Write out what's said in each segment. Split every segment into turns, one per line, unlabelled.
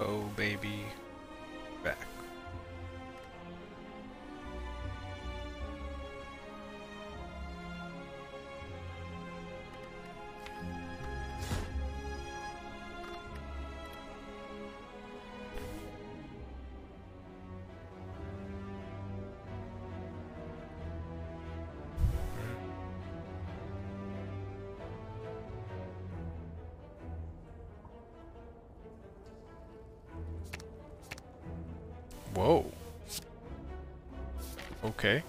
go, baby. Back. Whoa. Okay.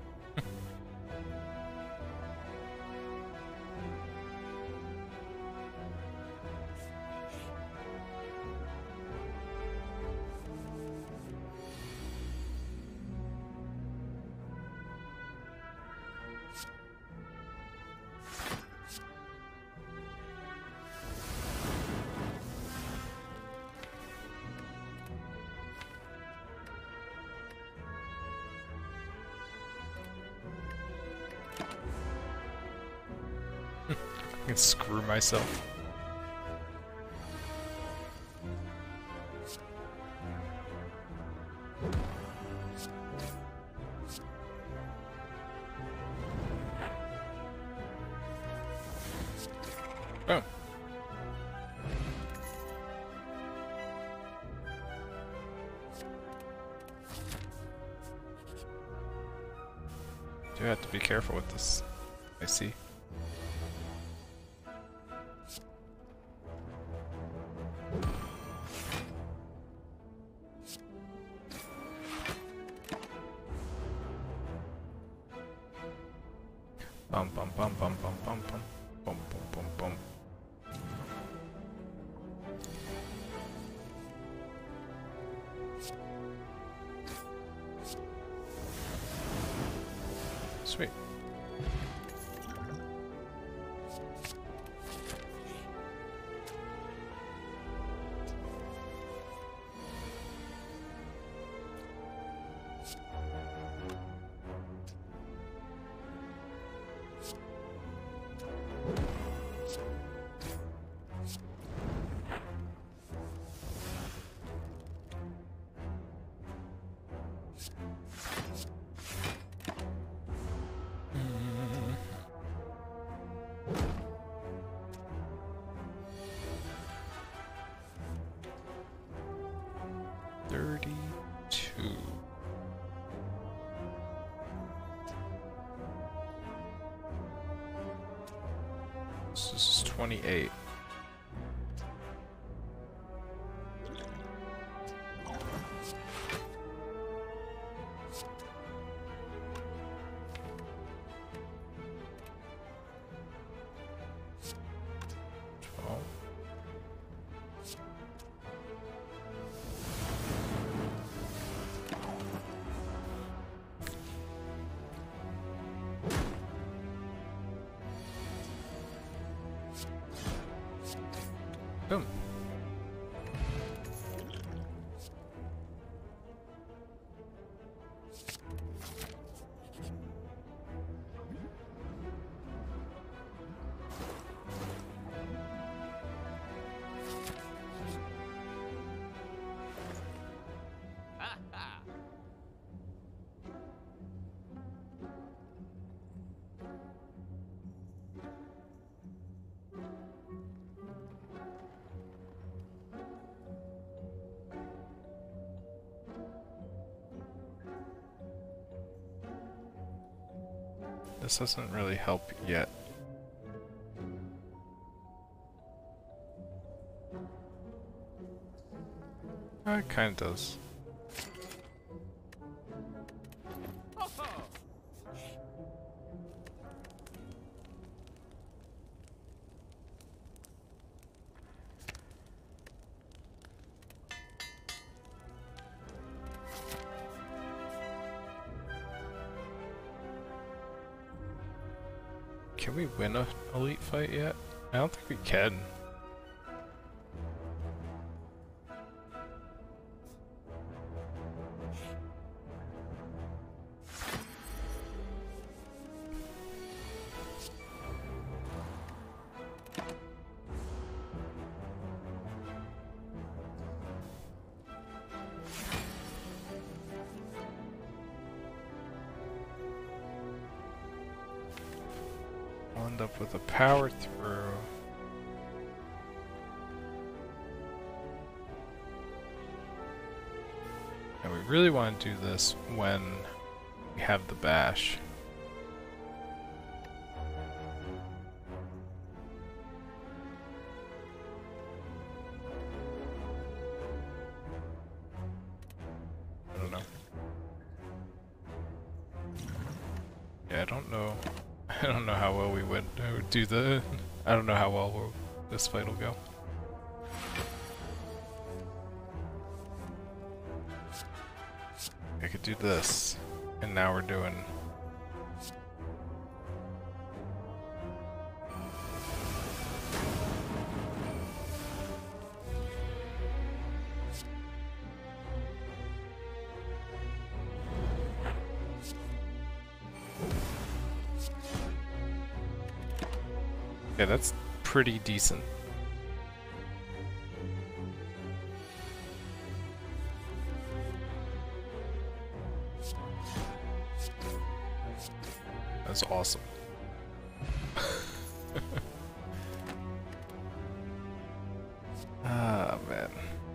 I can screw myself. Oh. Do have to be careful with this. I see. Bum bum bum bum bum bum bum bum bum bum bum. Sweet. This is 28. Boom. This doesn't really help yet. It kind of does. Can we win an elite fight yet? I don't think we can. I'll end up with a power through. And we really want to do this when we have the bash. I don't know. Yeah, I don't know. I don't know how well we would do the. I don't know how well this fight will go. I could do this, and now we're doing. Yeah, that's pretty decent. That's awesome. Ah, man.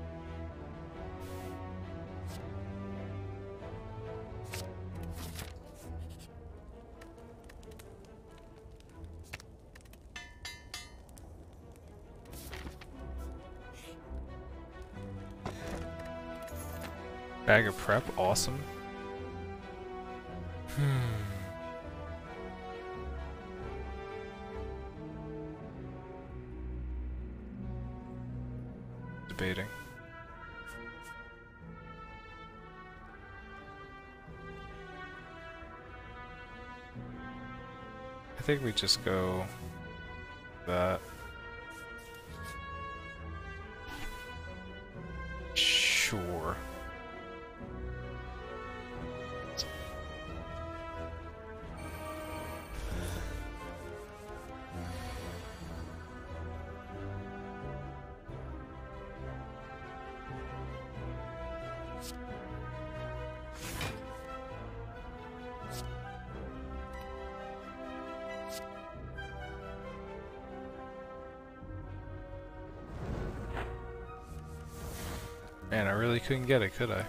Bag of prep, awesome. Debating. I think we just go that. Sure. Man, I really couldn't get it, could I?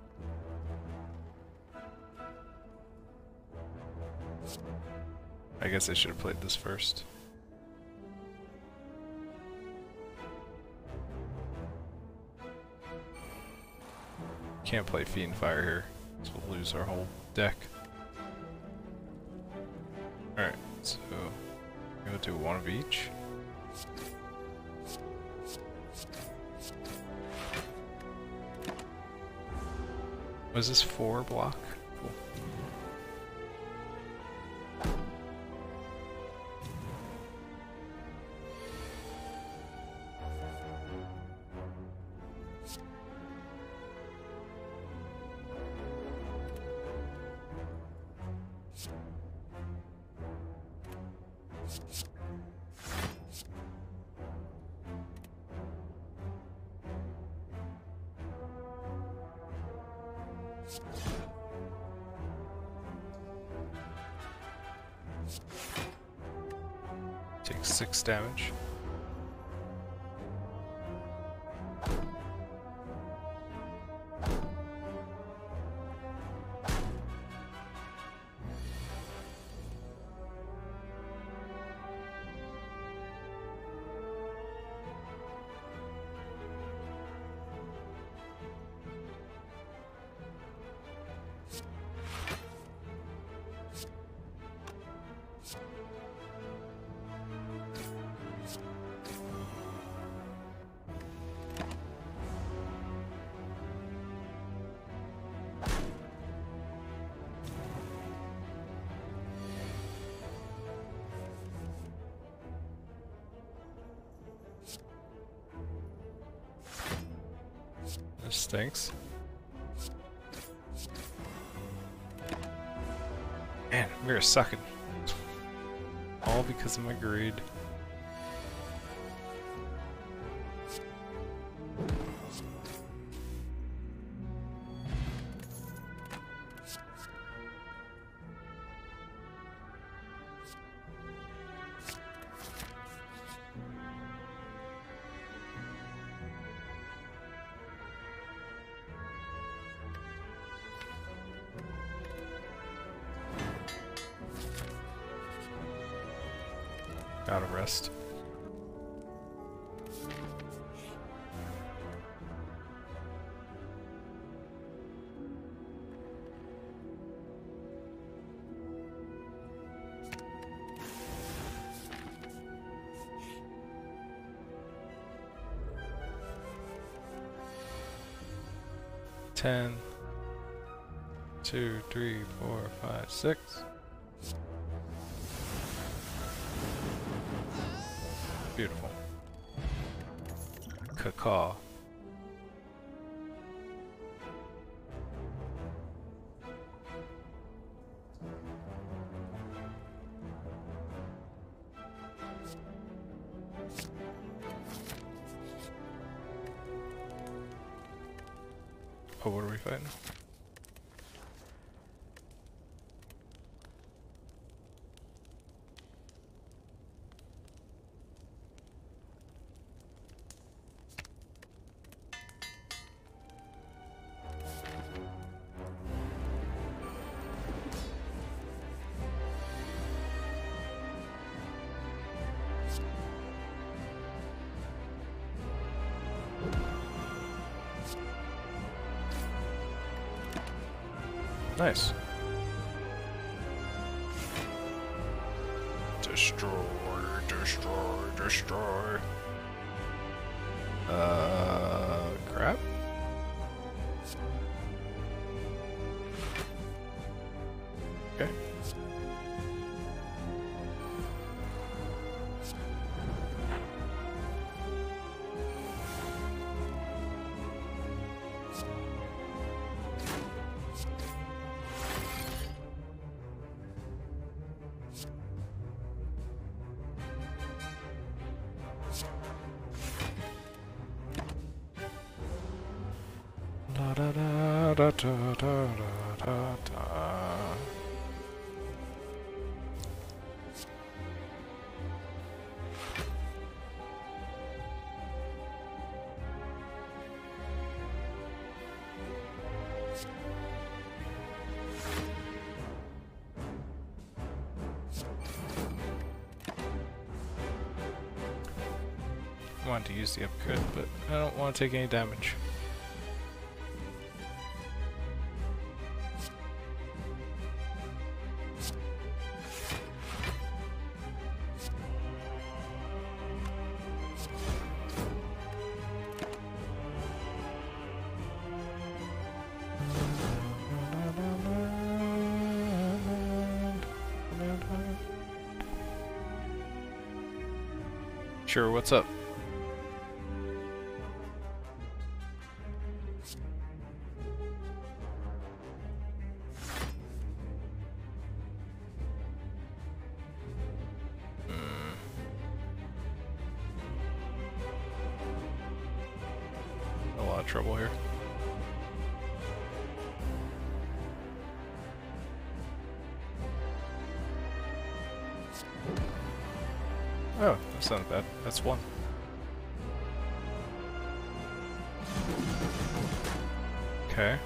I guess I should have played this first. Can't play Fiend Fire here, so we'll lose our whole deck. Alright, so we'll do one of each. Was this 4 block? Cool. Takes 6 damage. This stinks. Man, we're sucking. All because of my greed. Gotta rest. Ten, 2, 3, 4, 5, 6. Beautiful. Cacaw. Oh, what are we fighting? Nice. Destroy, destroy, destroy. Crap. Okay. Da da da da da da da da. I want to use the upgrade, but I don't want to take any damage. Sure, what's up? A lot of trouble here. Oh, that's not bad. That's one. Okay.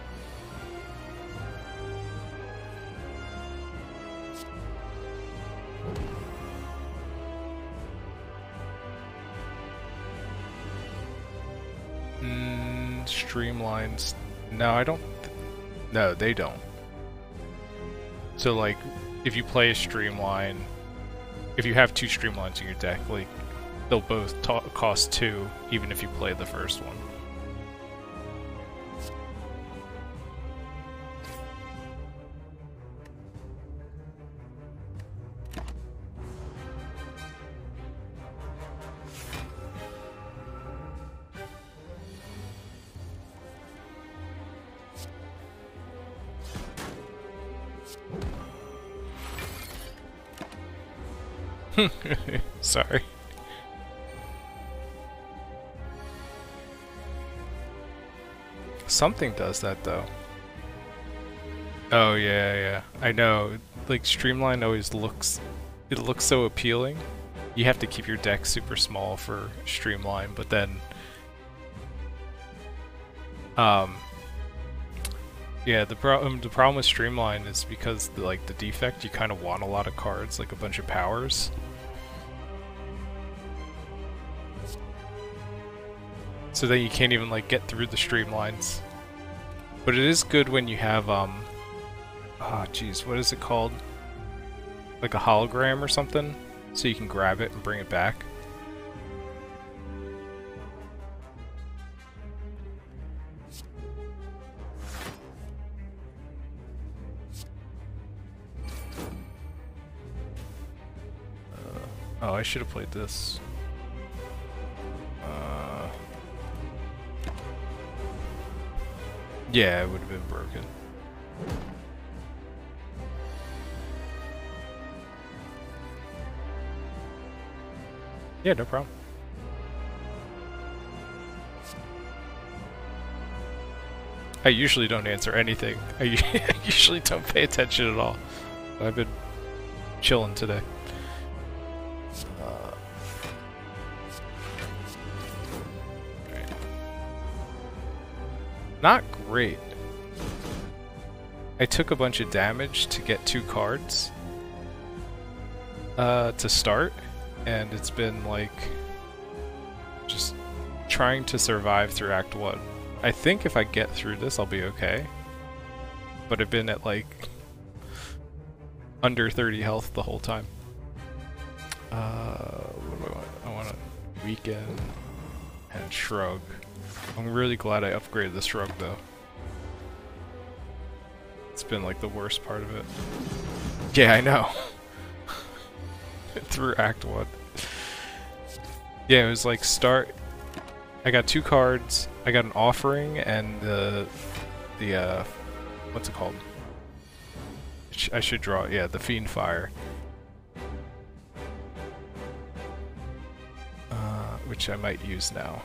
Streamlines. No, I don't. No, they don't. So, like, if you play a streamline, if you have two streamlines in your deck, like, they'll both cost 2, even if you play the first one. Sorry. Something does that though. Oh yeah, yeah. I know. Like Streamline always looks, it looks so appealing. You have to keep your deck super small for Streamline, but then yeah, the problem with Streamline is because the defect, you kind of want a lot of cards, like a bunch of powers. So then you can't even like get through the streamlines. But it is good when you have oh geez, what is it called? Like a hologram or something, so you can grab it and bring it back. Oh, I should have played this. Yeah, it would have been broken. Yeah, no problem. I usually don't answer anything. I usually don't pay attention at all. I've been chilling today. Not great. I took a bunch of damage to get 2 cards to start, and it's been like just trying to survive through Act 1. I think if I get through this I'll be okay, but I've been at like under 30 health the whole time. What do I want? I want a weaken and shrug. I'm really glad I upgraded the shrug though. It's been like the worst part of it. Yeah, I know. Through Act 1. Yeah, it was like start. I got 2 cards. I got an offering and the what's it called? I should draw. Yeah, the Fiendfire. Which I might use now.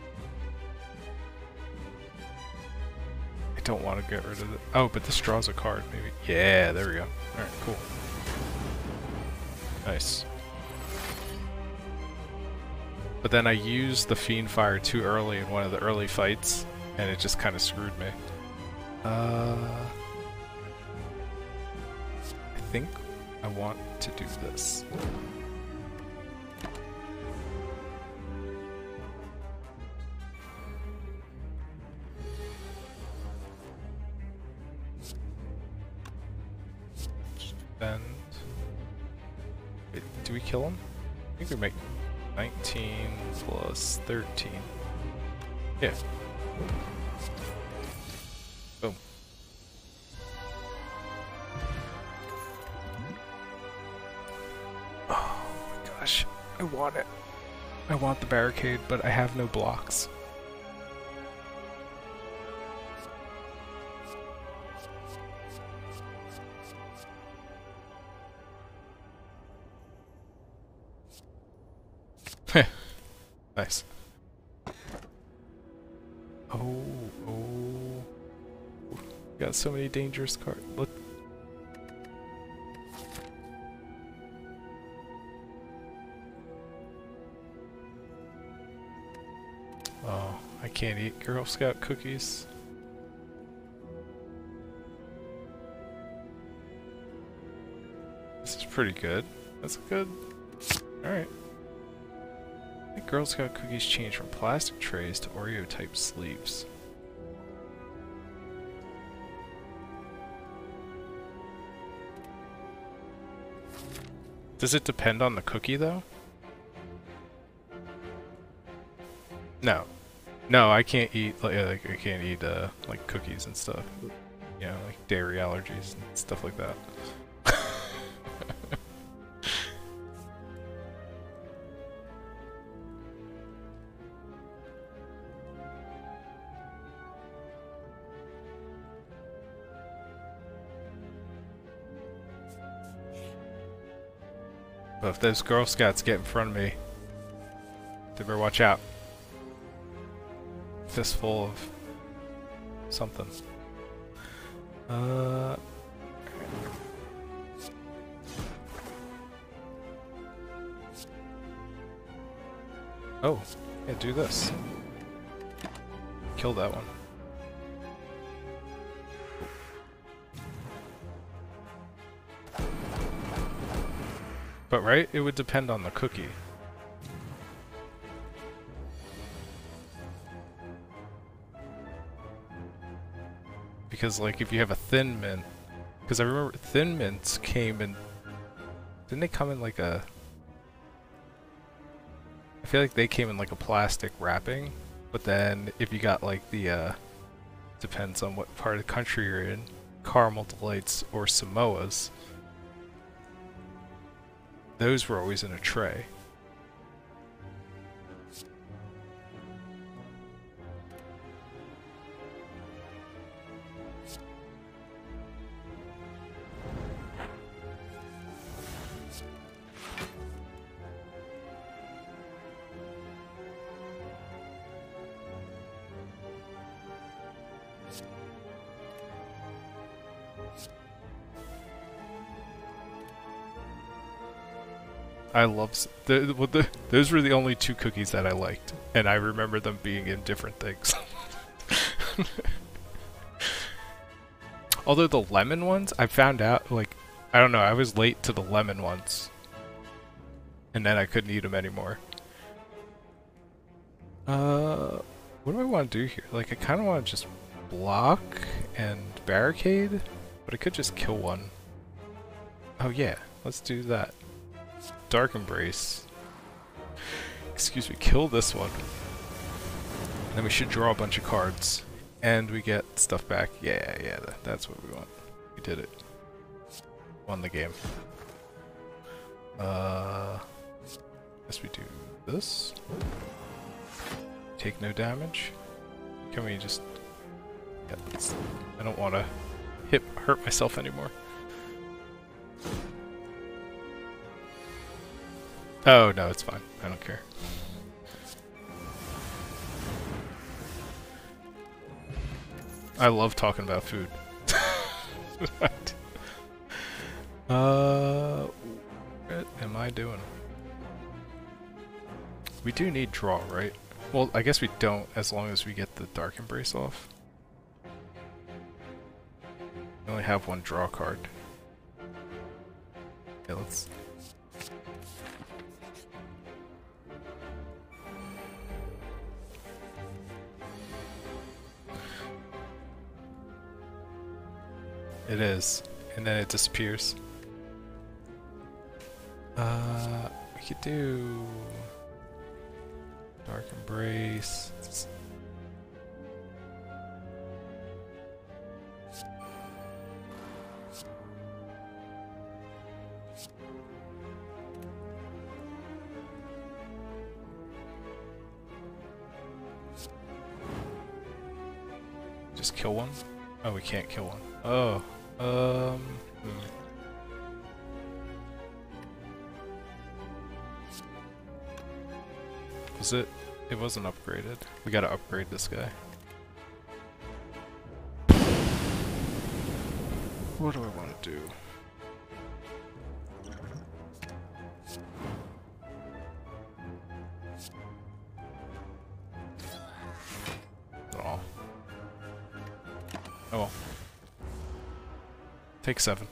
I don't want to get rid of it. Oh, but this draws a card, maybe. Yeah, there we go. Alright, cool. Nice. But then I used the Fiendfire too early in one of the early fights, and it just kind of screwed me. I think I want to do this. And wait, do we kill him? I think we make 19 plus 13. Yeah. Boom. Oh my gosh, I want it. I want the barricade, but I have no blocks. Nice. Oh. Got so many dangerous cards. Look. Oh, I can't eat Girl Scout cookies. This is pretty good. That's good. Alright. I think Girl Scout cookies change from plastic trays to Oreo type sleeves. Does it depend on the cookie though? No. No, I can't eat like I can't eat like cookies and stuff. You know, like dairy allergies and stuff like that. But if those Girl Scouts get in front of me, they better watch out. Fistful of something. Oh, yeah, do this. Kill that one. But right, it would depend on the cookie. Because like if you have a thin mint, because I remember thin mints came in, didn't they come in like a, I feel like they came in like a plastic wrapping, but then if you got like the, depends on what part of the country you're in, caramel delights or Samoas, those were always in a tray. I love those were the only two cookies that I liked, and I remember them being in different things. Although the lemon ones, I found out, like, I don't know, I was late to the lemon ones, and then I couldn't eat them anymore. What do I want to do here? Like, I kind of want to just block and barricade, but I could just kill one. Oh yeah, let's do that. Dark Embrace. Excuse me, kill this one. And then we should draw a bunch of cards. And we get stuff back. Yeah, that's what we want. We did it. Won the game. Guess we do this. Take no damage. Can we just... Yeah, I don't want to hurt myself anymore. Oh, no, it's fine. I don't care. I love talking about food. What am I doing? We do need draw, right? Well, I guess we don't, as long as we get the Dark Embrace off. We only have one draw card. Okay, let's... It is, and then it disappears. We could do Dark Embrace. Just kill one? Oh, we can't kill one. Oh. Was it? It wasn't upgraded. We gotta upgrade this guy. What do I want to do? Oh. Oh well. Take 7.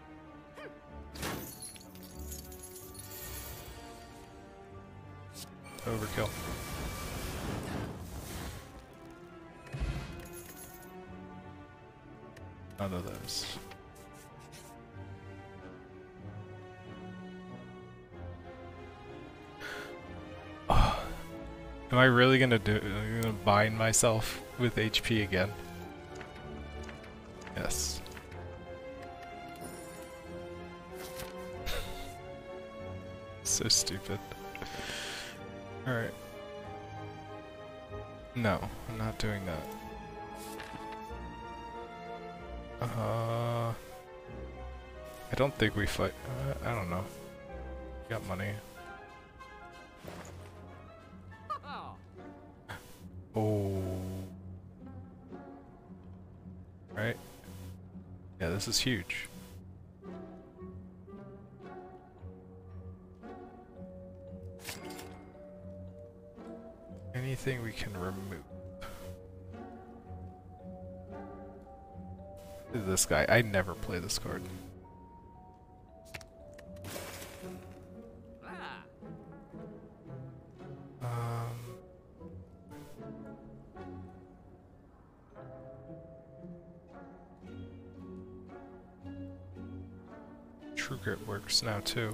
Overkill. None of those. Oh. Am I really gonna bind myself with HP again? Yes. So stupid. Alright. No, I'm not doing that. I don't think we fight. I don't know. Got money. Oh. Right? Yeah, this is huge. Anything we can remove. This guy. I never play this card. True Grit works now too.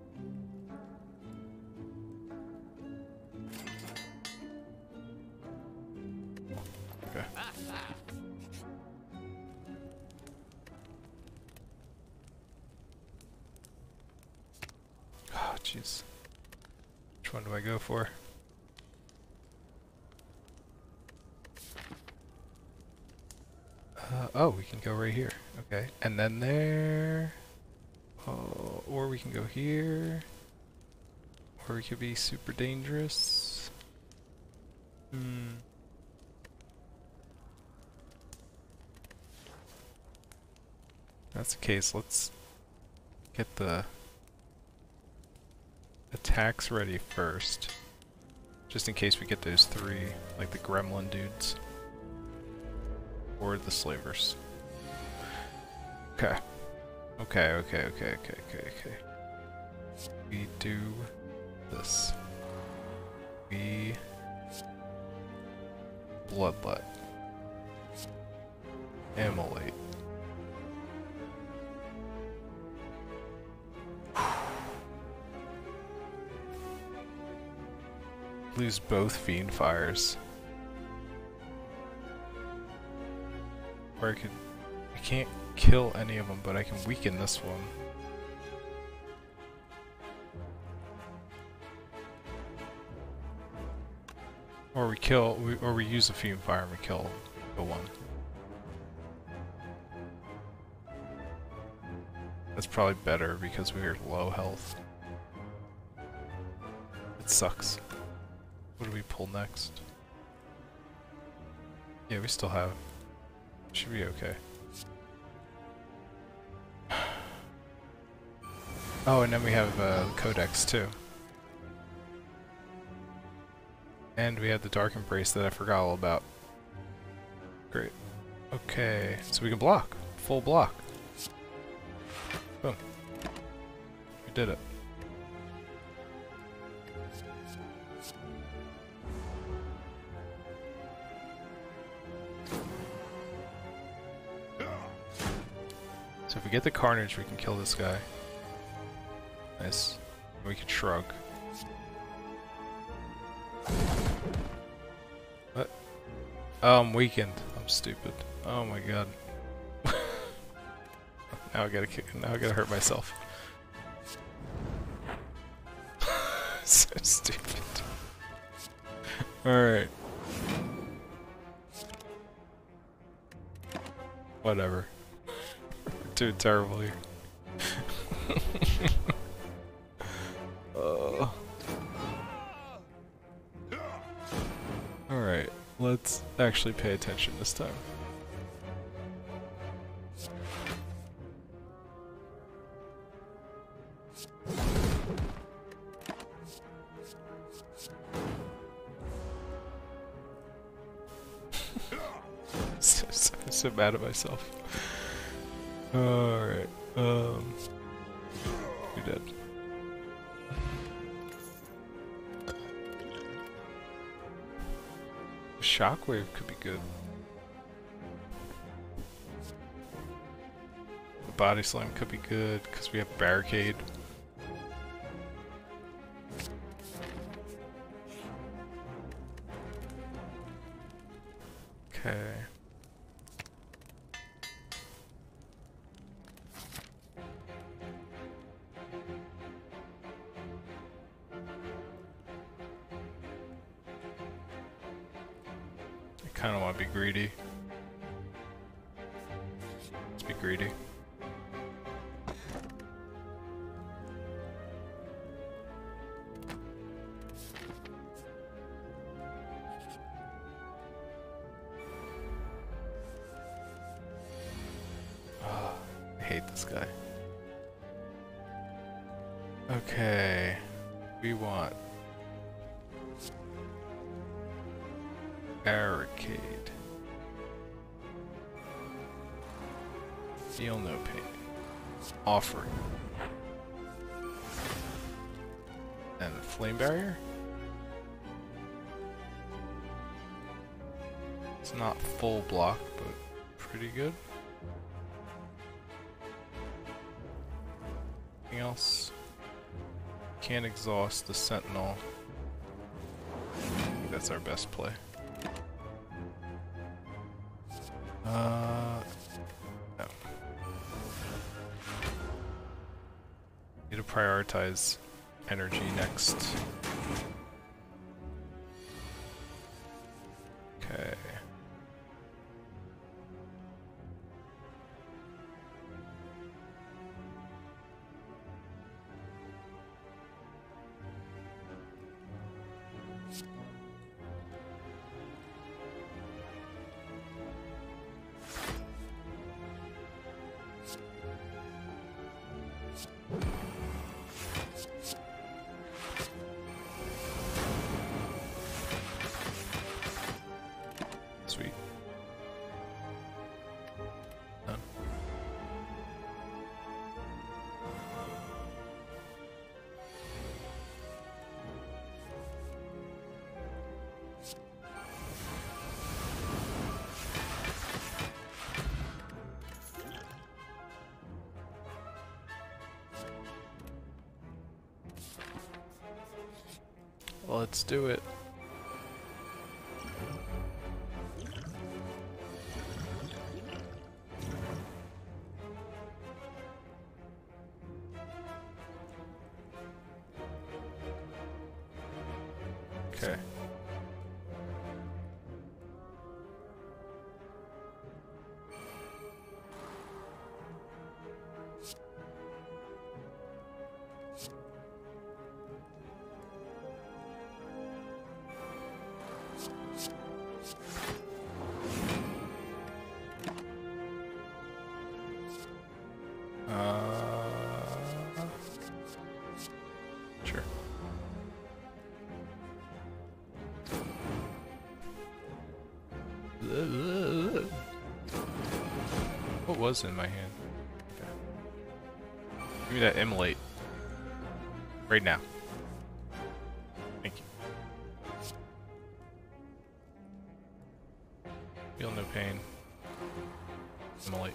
Okay. Oh, jeez. Which one do I go for? Oh, we can go right here. Okay, and then there. Oh, or we can go here. Or we could be super dangerous. Hmm. If that's the case, let's get the attacks ready first. Just in case we get those three, like the gremlin dudes. Or the slavers. Okay. Okay. We do this. We bloodlet. Immolate. Lose both fiend fires. Or I can't kill any of them, but I can weaken this one. Or we use a fiend fire and we kill the one. That's probably better because we are low health. It sucks. What do we pull next? Yeah, we still have. Should be okay. Oh, and then we have Codex too. And we have the Dark Embrace that I forgot all about. Great. Okay, so we can block. Full block. Boom. We did it. So if we get the Carnage, we can kill this guy. Nice. We can shrug. What? Oh, I'm weakened. I'm stupid. Oh my god. Now I gotta kick. Now I gotta hurt myself. So stupid. Alright. Whatever. We're doing terribly. Alright, let's actually pay attention this time. So mad at myself. Alright, we did. Shockwave could be good. The Body Slam could be good because we have Barricade. Okay. I kind of want to be greedy. Let's be greedy. I hate this guy. Okay, we want Barricade. Feel no pain. Offering. And the Flame Barrier? It's not full block, but pretty good. else? Can't exhaust the Sentinel. I think that's our best play. No. Need to prioritize energy next. Okay. Sweet. Done. Let's do it. Okay. Sure. What was in my hand? Okay. Give me that immolate. Right now. Thank you. Feel no pain. Immolate.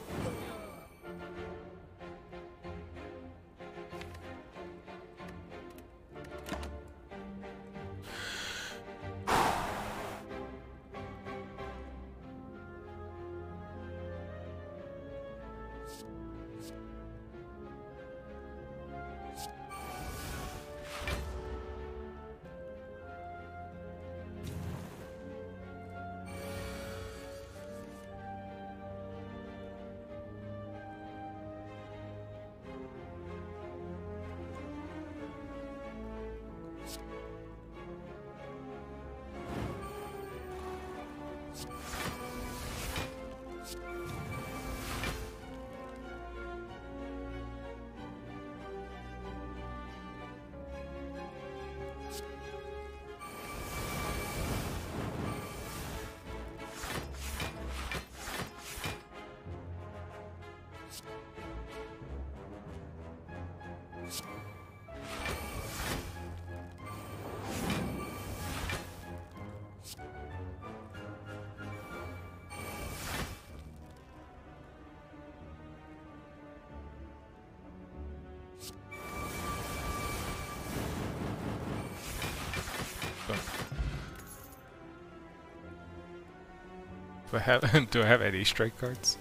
Do I have any strike cards?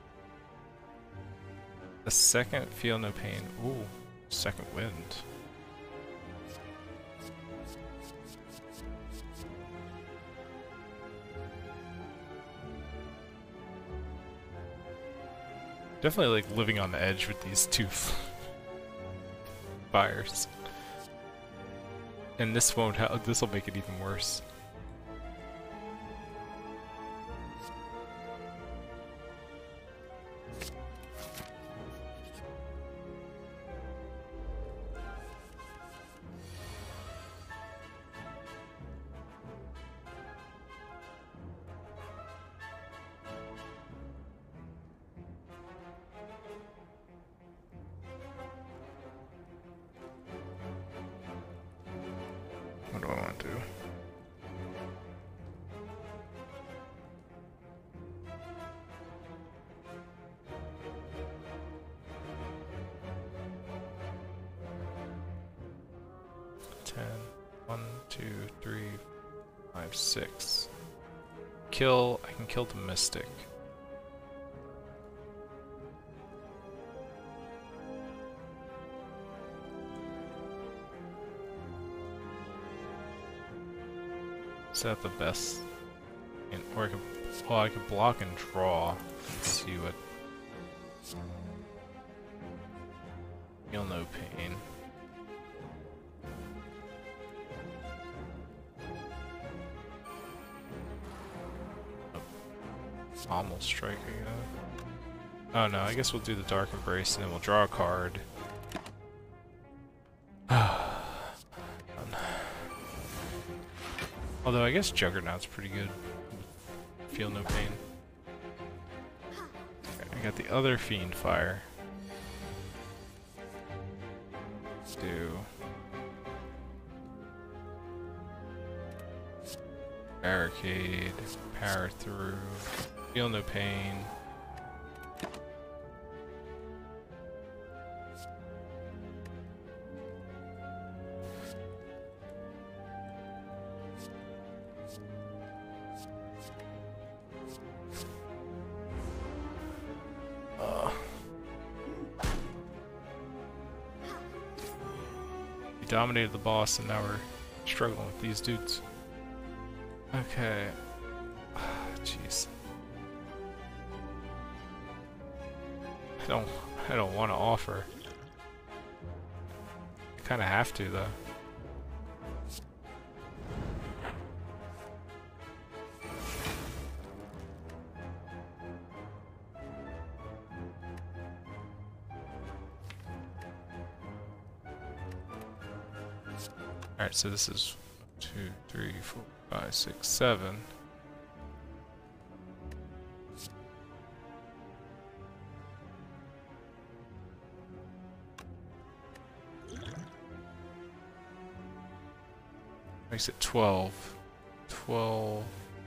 A second, feel no pain. Ooh, second wind. Definitely like living on the edge with these two fires. And this won't help. This will make it even worse. What do I want to do? times 6. Kill, I can kill the Mystic. Is that the best? Or I could, well, I could block and draw. Let's see what. Feel no pain. Almost strike again. Oh no, I guess we'll do the Dark Embrace and then we'll draw a card. Although I guess Juggernaut's pretty good. Feel no pain. Okay, I got the other Fiend Fire. Let's do Barricade, Power Through, Feel no pain. We dominated the boss and now we're struggling with these dudes. Okay. Jeez. I don't want to offer. I kind of have to though. Alright, so this is 2, 3, 4, 5, 6, 7. Makes it 12. 12.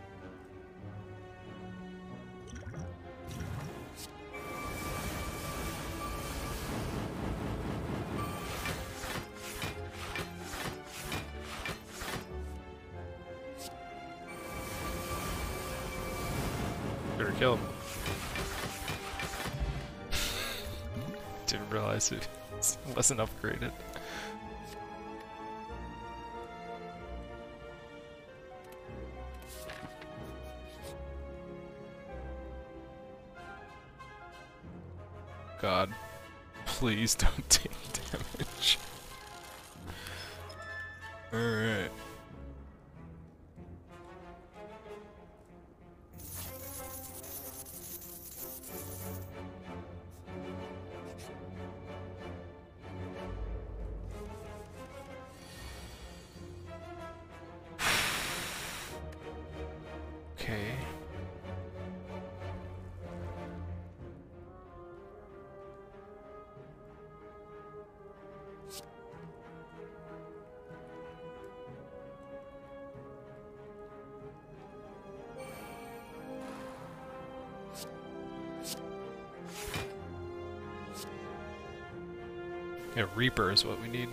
Better kill him. Didn't realize it wasn't upgraded. God, please don't take damage. Alright. Okay. Yeah, Reaper is what we need.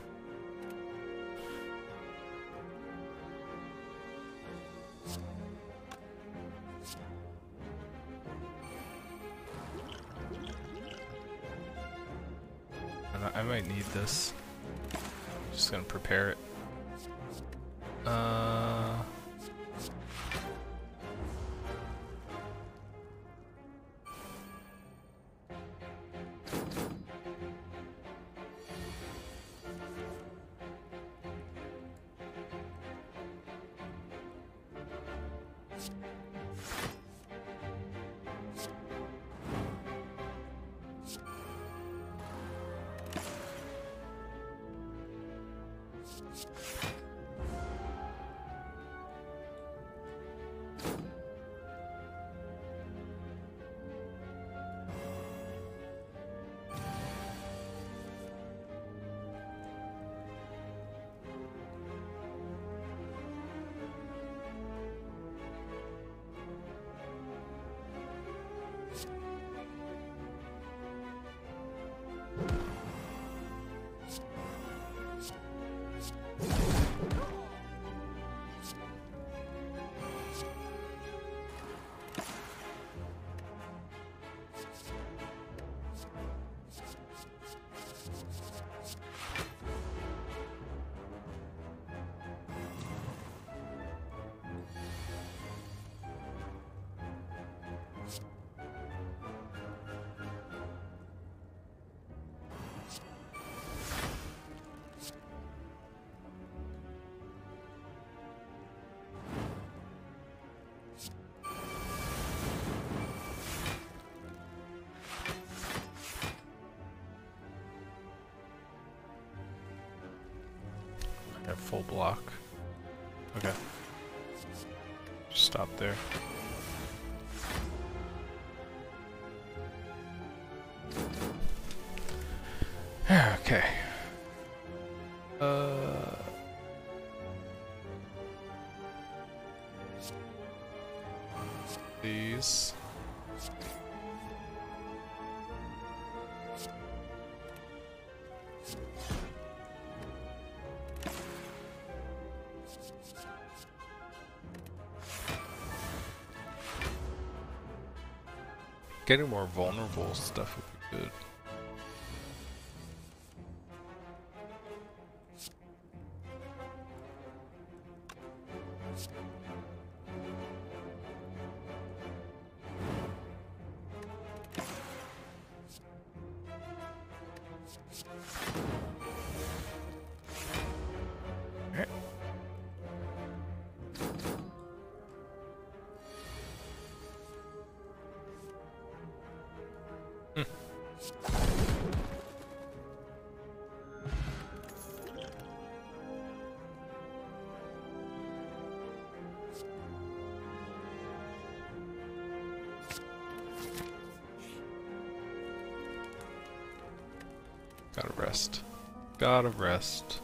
I might need this. Just gonna prepare it. At full block. Okay. Just stop there. Okay. These. Getting more vulnerable stuff would be good. Gotta rest. Gotta rest.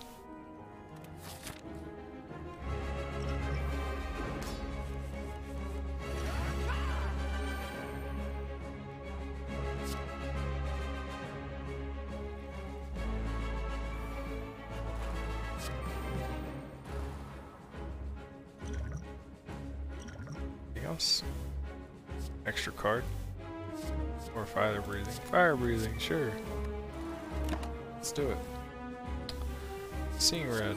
Anything else? Extra card? Or fire breathing? Fire breathing, sure. Let's do it. Seeing red.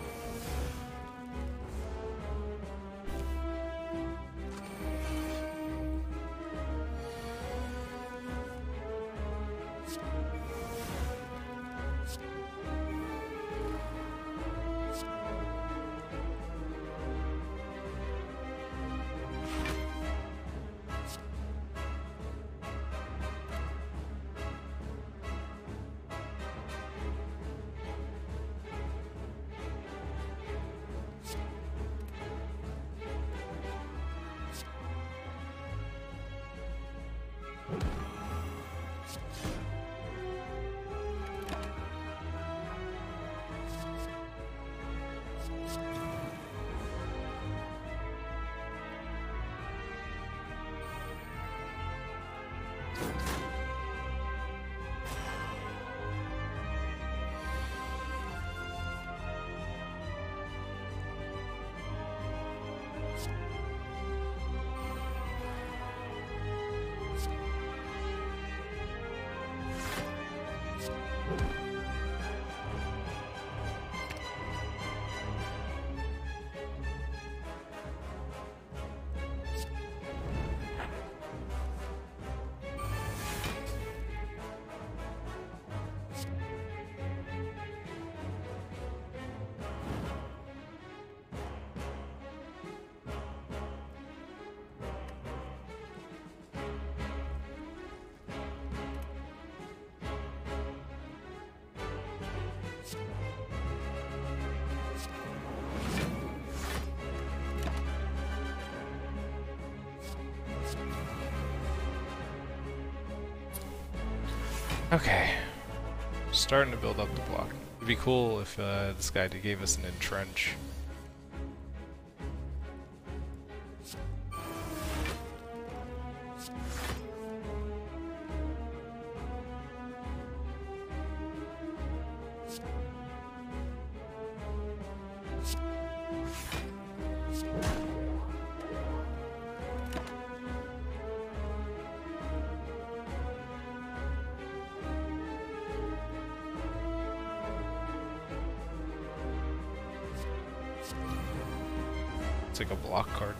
Okay. Starting to build up the block. It'd be cool if this guy gave us an entrench. It's like a block card.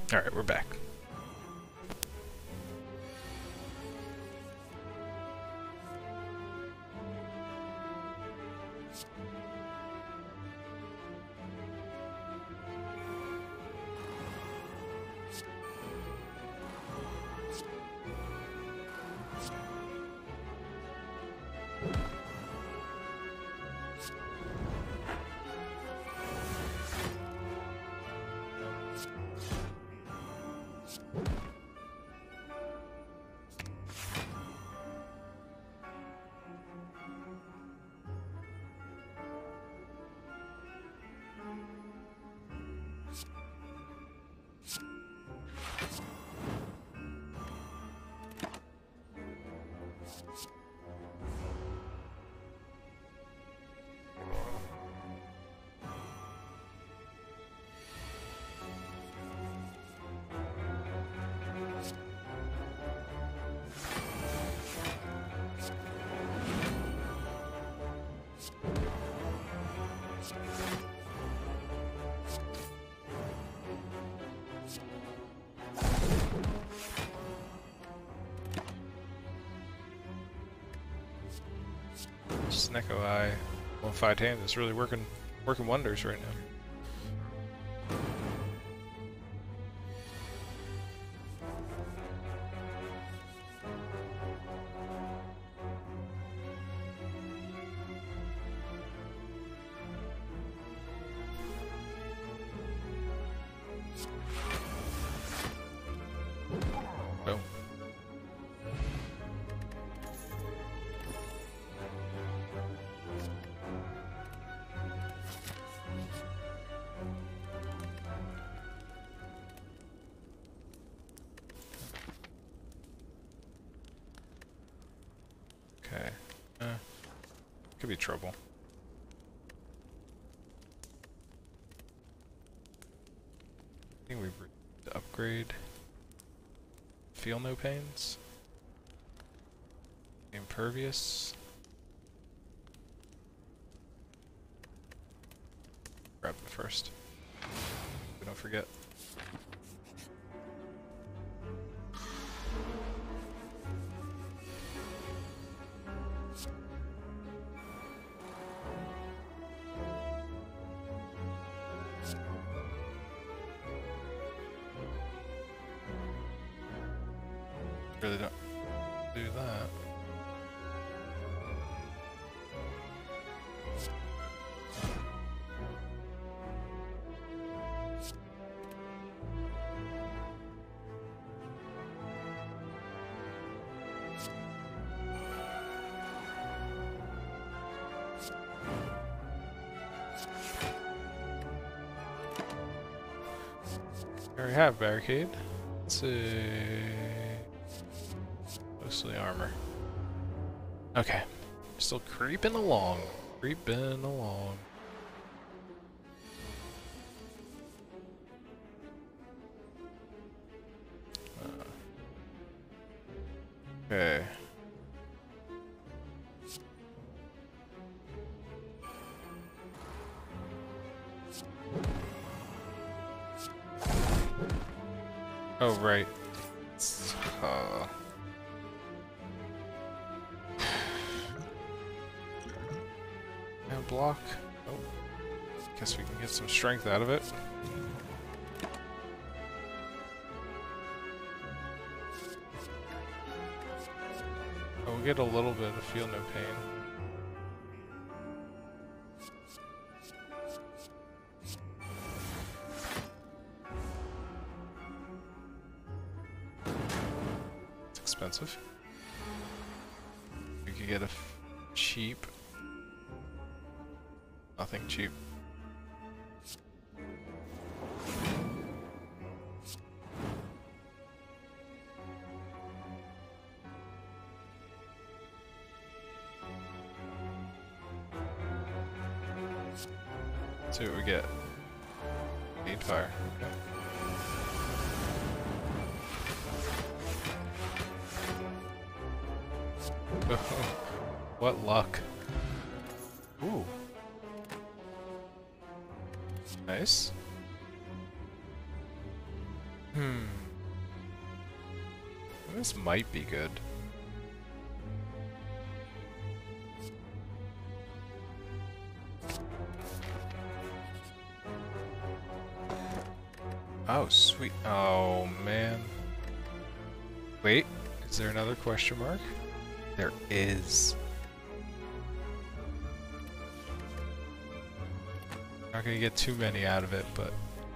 Alright, we're back. Snecko Eye, 1-5 hand is really working wonders right now. Boom. Okay. Could be trouble. I think we to upgrade. Feel no pains. Impervious. Grab them first. We don't forget. Really don't do that. We already have barricade. Let's see. Mostly armor. Okay. Still creeping along. Creeping along. Okay. Oh, right. And block. Oh. Guess we can get some strength out of it. Oh, we'll get a little bit of feel no pain. Expensive. We could get a cheap. Nothing cheap. Let's see what we get. Need fire. Okay. What luck. Ooh. Nice. This might be good. Oh, sweet. Oh, man. Wait, is there another question mark? There is. Not gonna get too many out of it, but...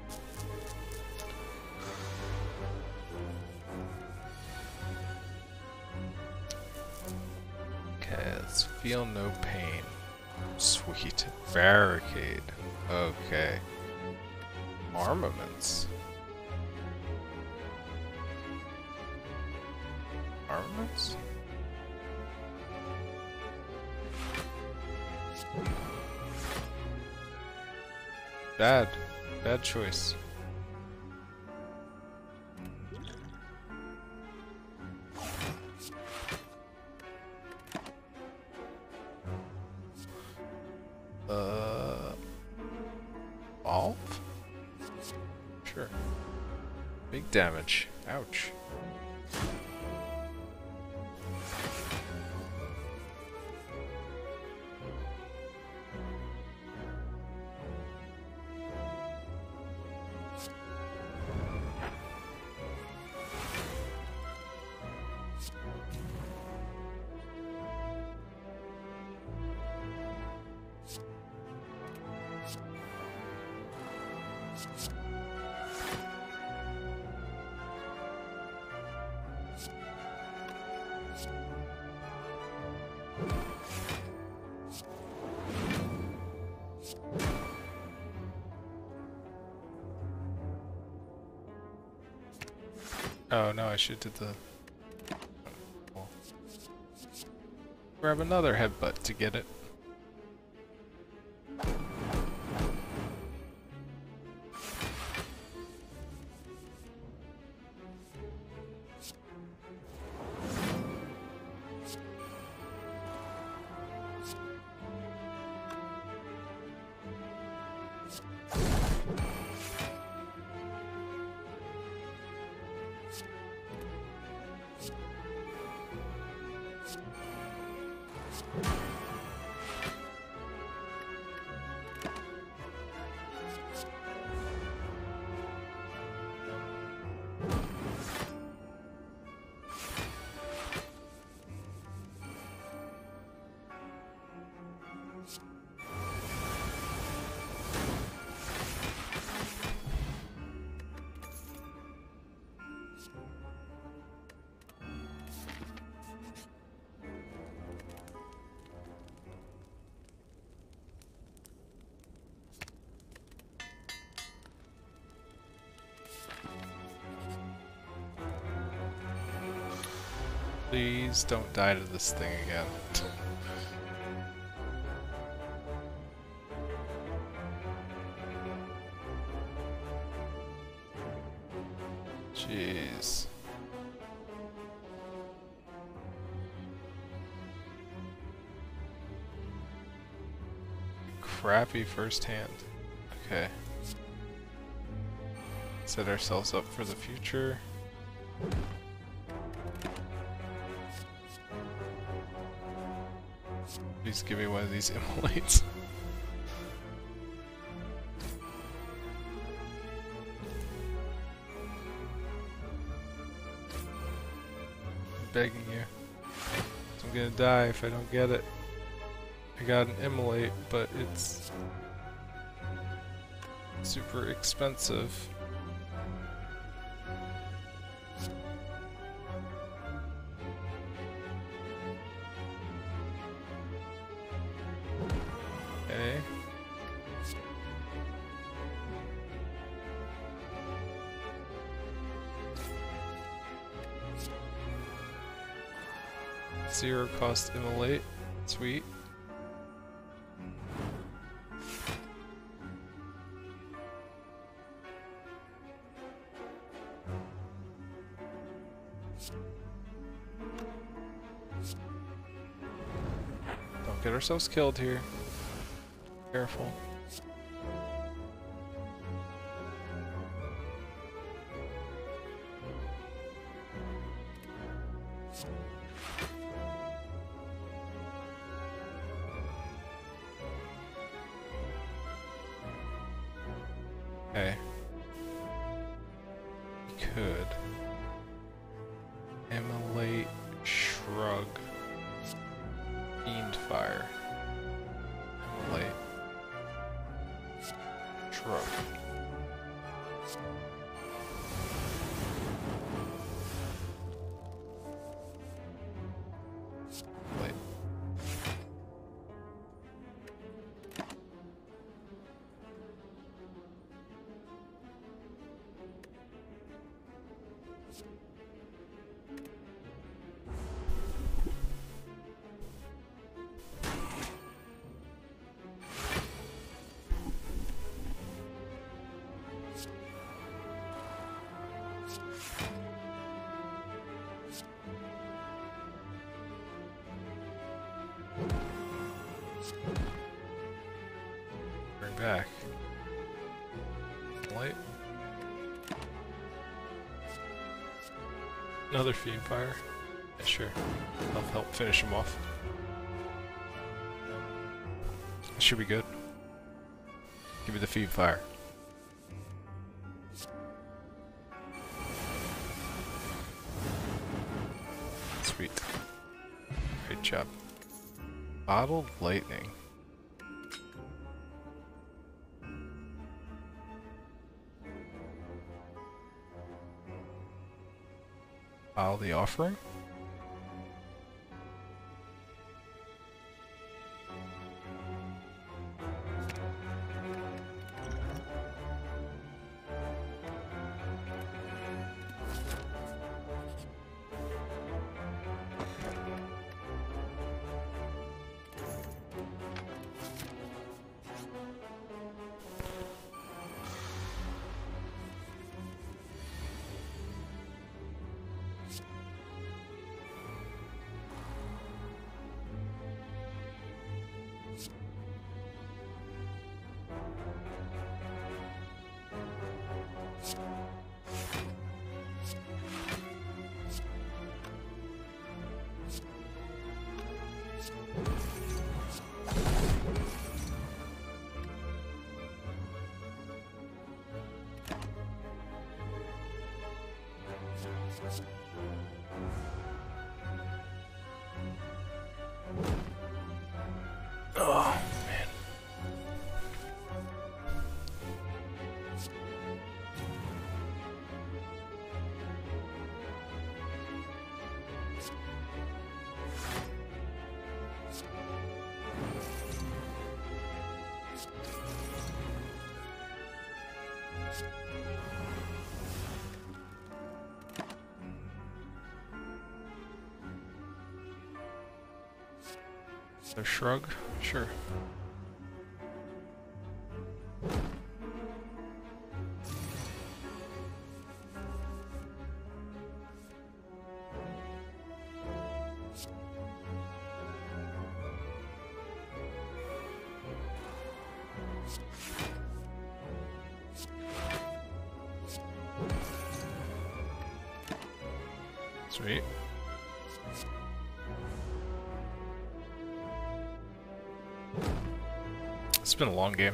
Okay, let's feel no pain. Sweet. Barricade. Okay. Armaments. Armaments? Bad choice. Evolve? Sure. Big damage. Ouch. Oh no, I should did the... Cool. Grab another headbutt to get it. Please don't die to this thing again. Jeez. Crappy first hand. Okay. Set ourselves up for the future. Please give me one of these immolates. I'm begging you. I'm gonna die if I don't get it. I got an immolate, but it's super expensive. Okay. Zero cost immolate. Sweet. Don't get ourselves killed here. Careful. Okay. We could immolate, shrug, fiend fire. Immolate, shrug. Wait. Bring back. Light. Another fiend fire. Yeah, sure. I'll help finish him off. That should be good. Give me the fiend fire. Sweet. Great job. Bottled lightning. File the offering? Oh, man. So shrug? Sure. Sweet. It's been a long game.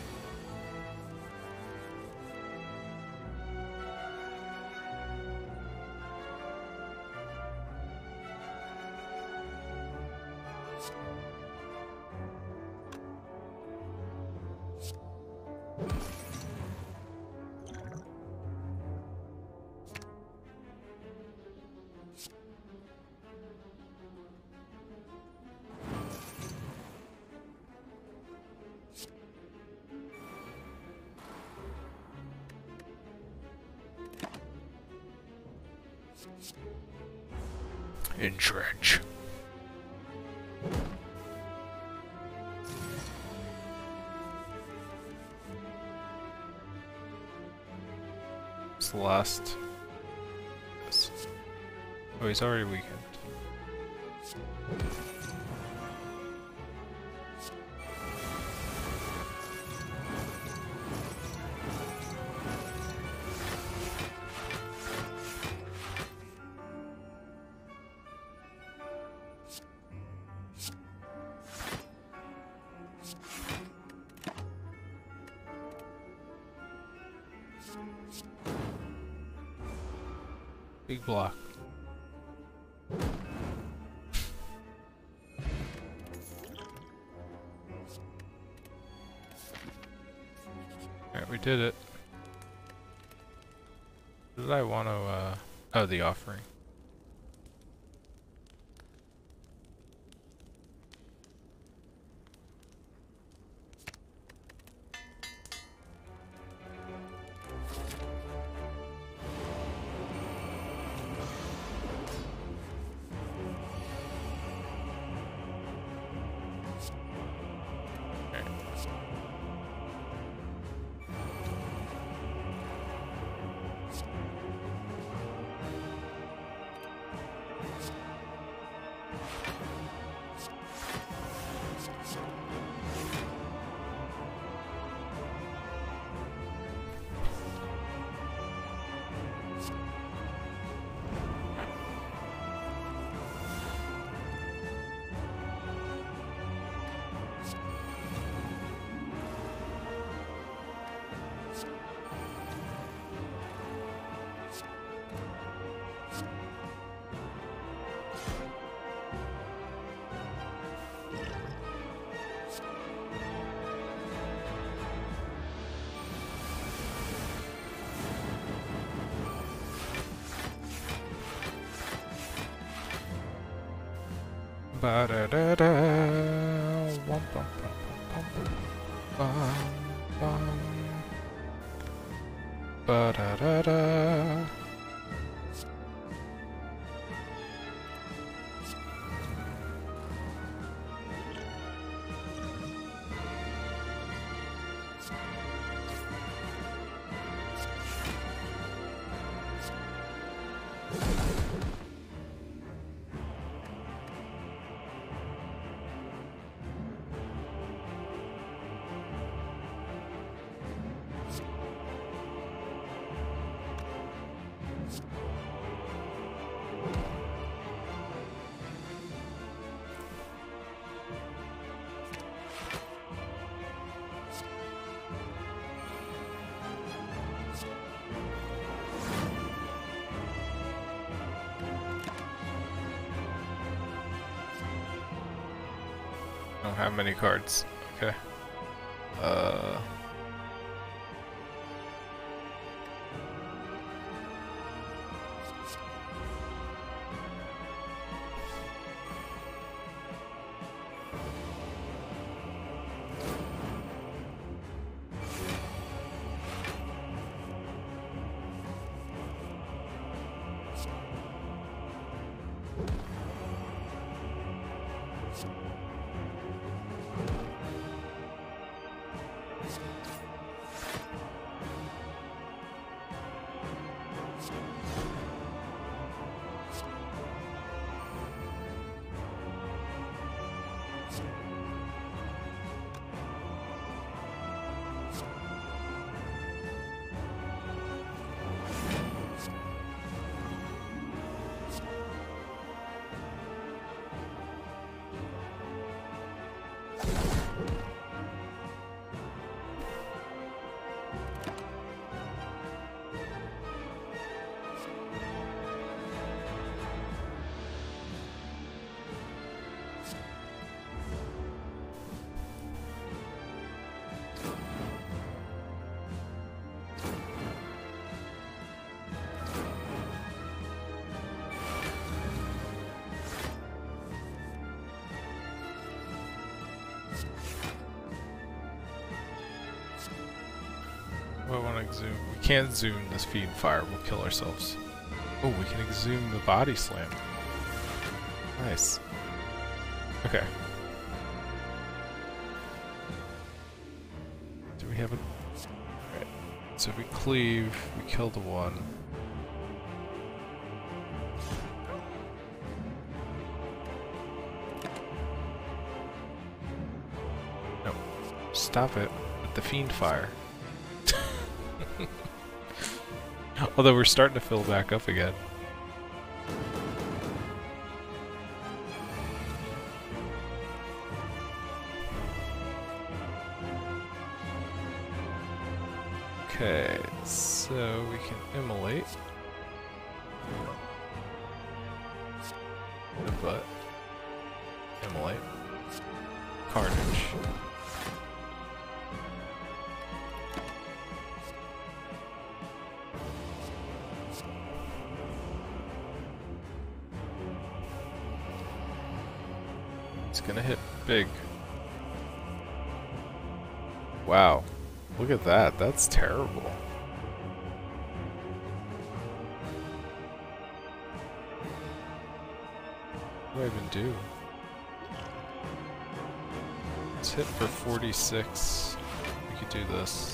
Entrench. It's the last. Yes. Oh, he's already weakened. Big block. Alright, we did it. Did I want to, oh, the offering. Ba da da da, wum bum bum bum bum bum, ba da da da. I don't have many cards. Okay. I want to exhume. We can't zoom this Fiend Fire. We'll kill ourselves. Oh, we can exhume the Body Slam. Nice. Okay. Do we have a... Alright. So if we cleave, we kill the one. No. Stop it with the Fiend Fire. Although we're starting to fill back up again. Okay, so So we can immolate the butt. Immolate. Carnage. It's gonna hit big. Wow. Look at that. That's terrible. What do I even do? Let's hit for 46. We could do this.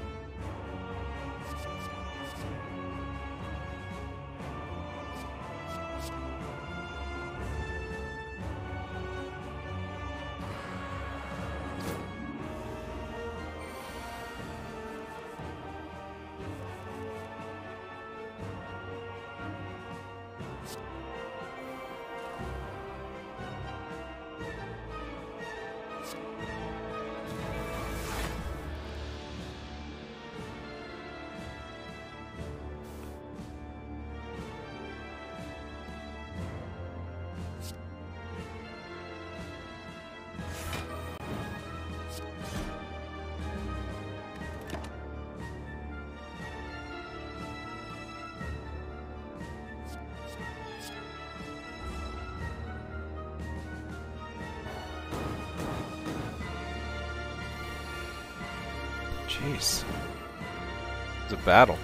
Jeez. It's a battle.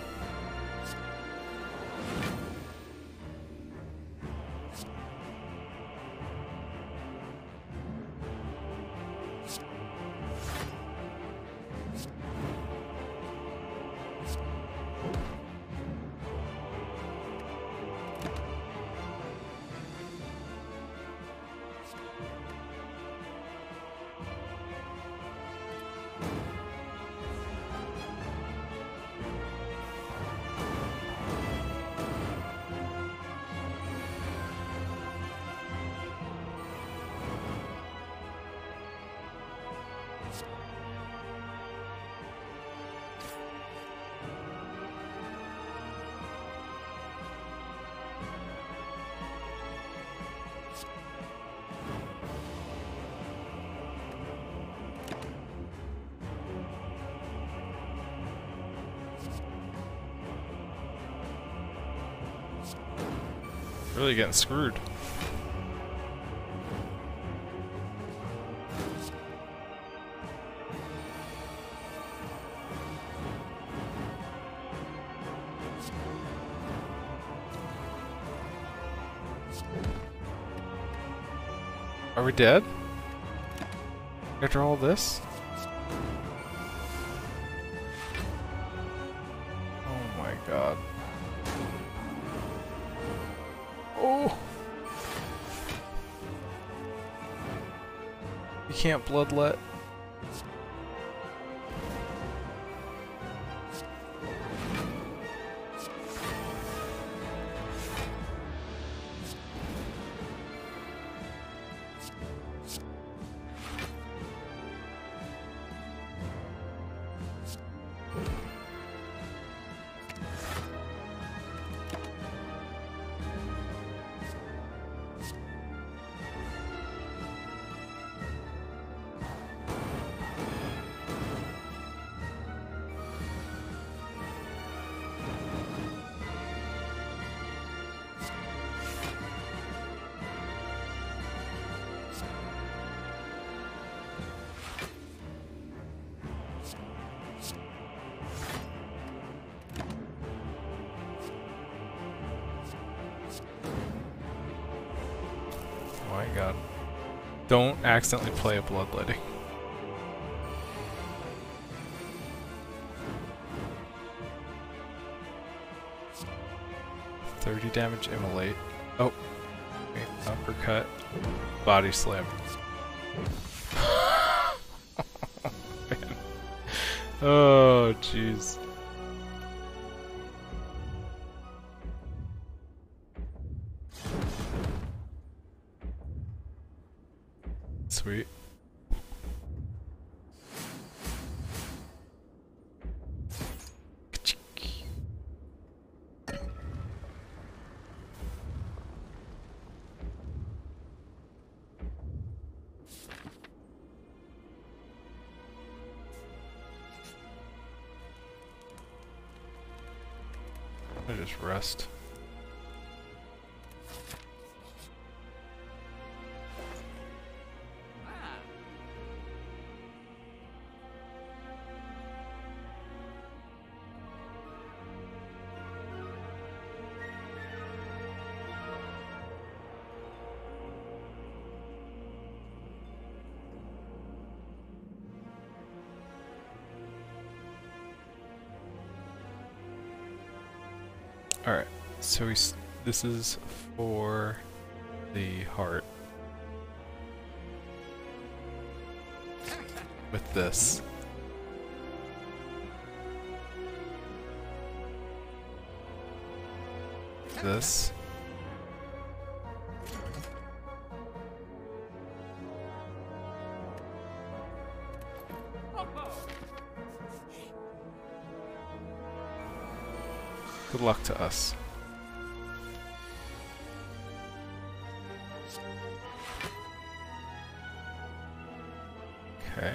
Really getting screwed. Are we dead? After all this? Oh my god. Oh! You can't bloodlet. Oh my god. Don't accidentally play a bloodletting. $30 damage, immolate. Oh. Okay, uppercut. Body slam. Oh, jeez. Sweet. I just rest. Alright, so this is for the heart. With this. This. Good luck to us. Okay.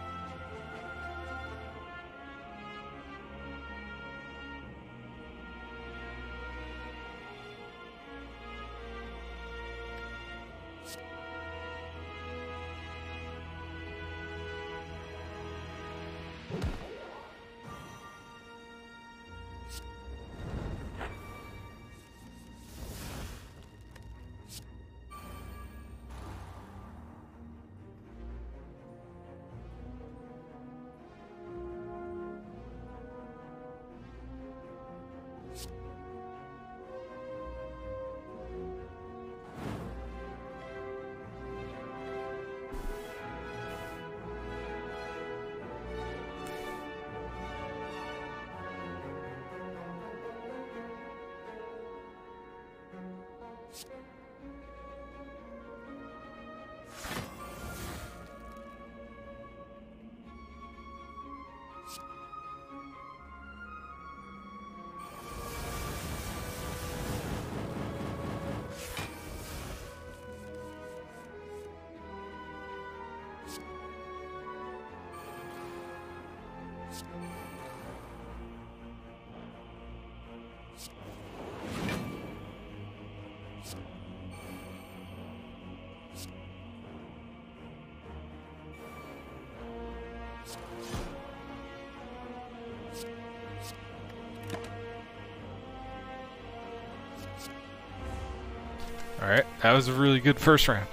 Alright, that was a really good first round.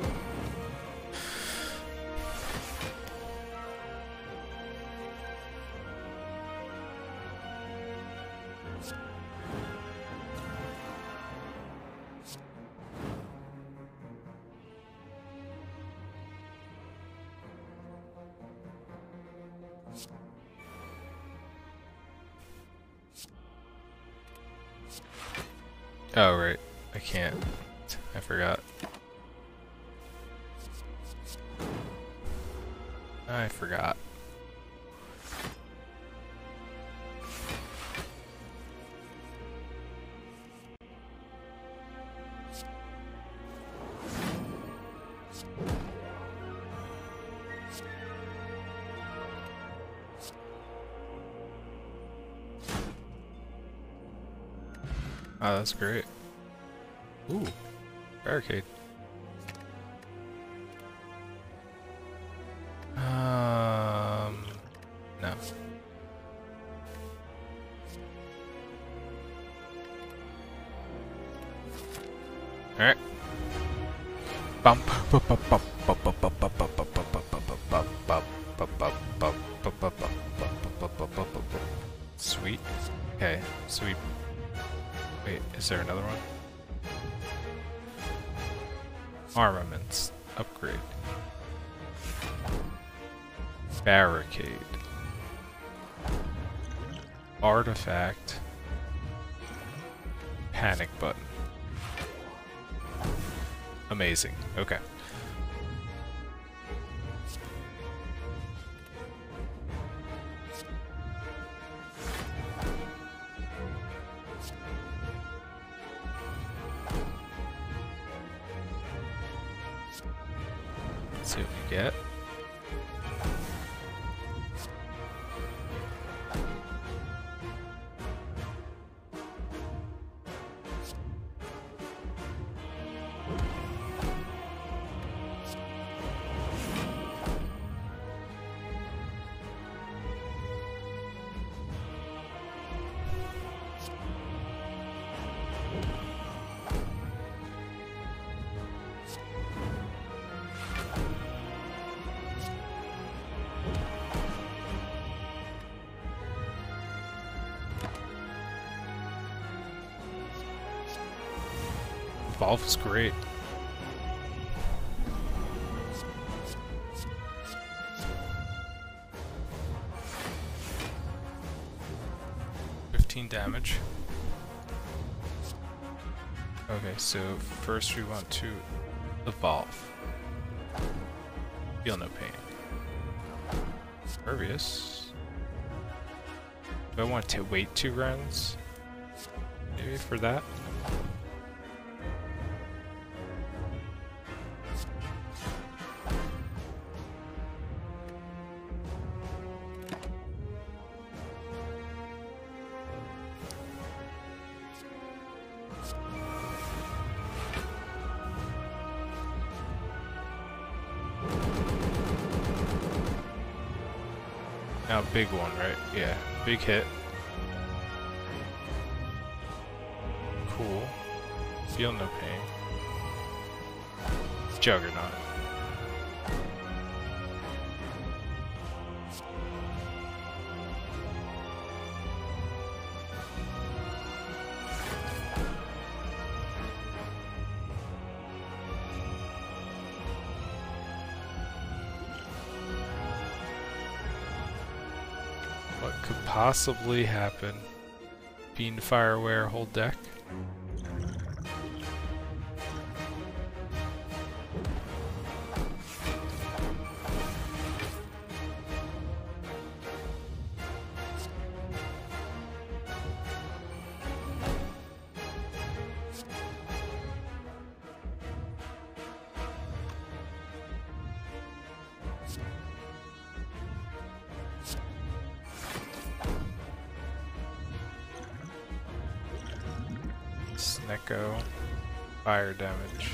Oh, right. I can't. I forgot. I forgot. Oh, that's great. Ooh, barricade. No. Alright. Bump. Sweet. Okay, sweet. Wait, is there another one? Armaments. Upgrade. Barricade. Artifact. Panic button. Amazing. Okay. Let's see what we get. Valve is great. Damage. Okay, so first we want to evolve. Feel no pain. Pervious. Do I want to wait 2 rounds? Maybe for that? Now big one, right? Yeah, big hit. Cool. Feel no pain. Juggernaut. What could possibly happen? Fiend Fireware whole deck? Snecko, fire damage.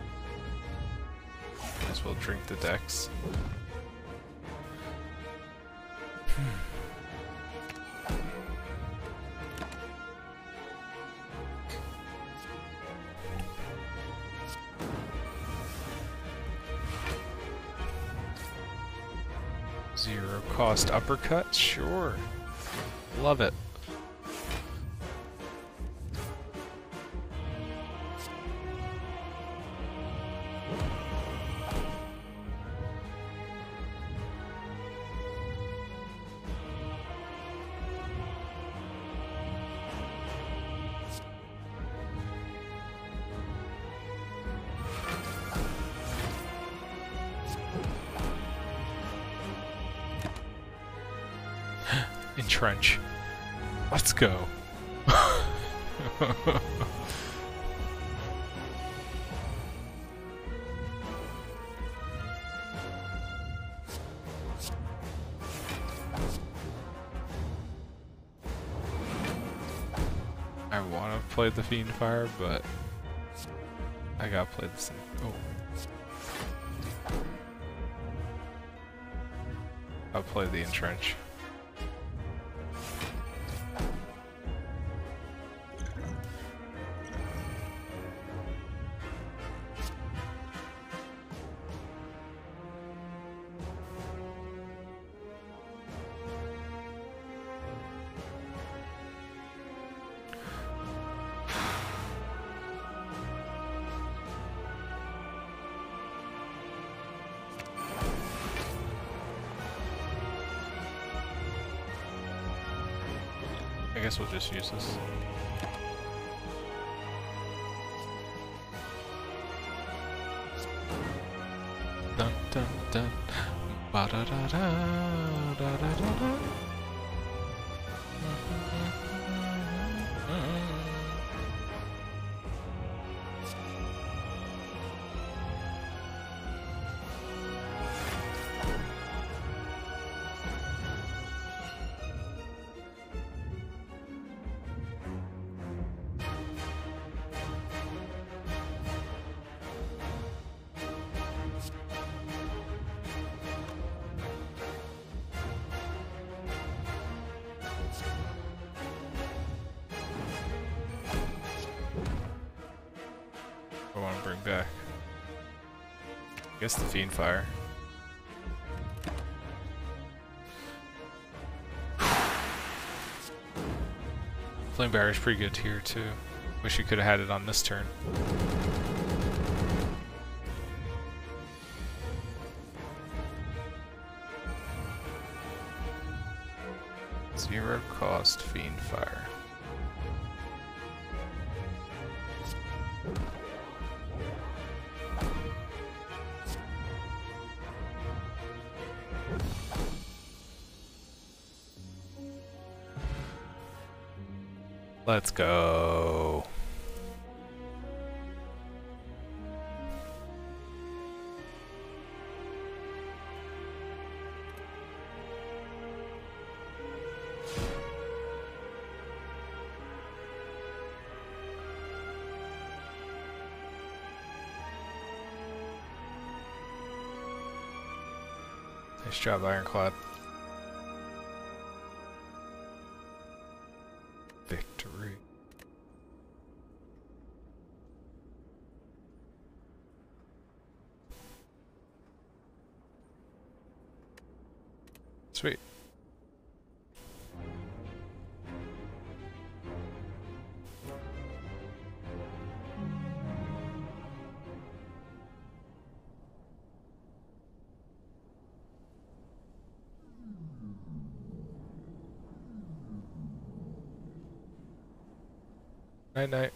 Might as well drink the decks. Zero cost uppercut? Sure. Love it. Entrench. Let's go. I want to play the Fiend Fire, but I gotta play this thing. Oh. I'll play the Entrench. I guess we'll just use this. Dun dun dun. Ba da da da da da da da. I want to bring back. I guess the Fiend Fire. Flame Barrier's pretty good here too. Wish you could have had it on this turn. Zero cost Fiend Fire. Let's go. Nice job, Ironclad. Victory. Sweet. Night night.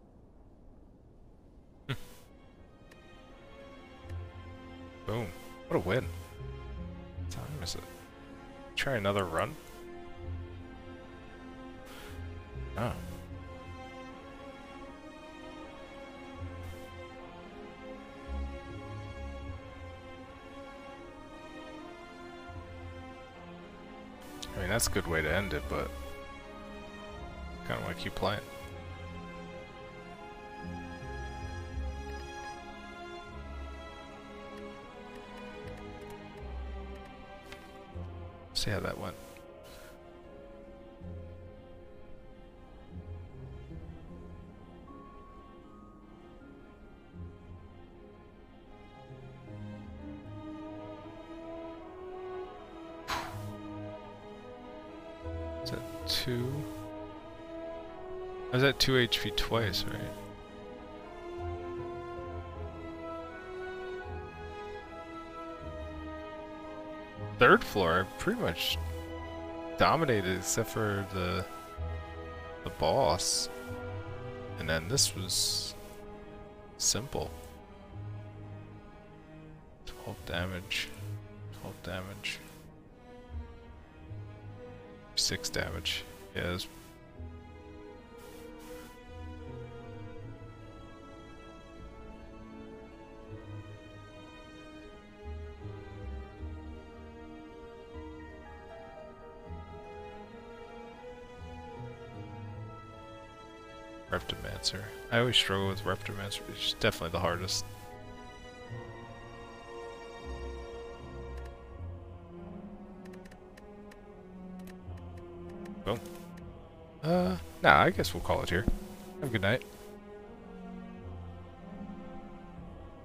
Boom. What a win. What time is it? Try another run? Oh. I mean, that's a good way to end it, but kind of want to keep playing. See how that went. Is that 2? I was at 2 HP twice, right? Third floor, I pretty much dominated except for the boss. And then this was simple. 12 damage. 12 damage. 6 damage. Yeah, it's Reptimancer. I always struggle with Reptimancer. It's definitely the hardest. Boom. Nah, I guess we'll call it here. Have a good night.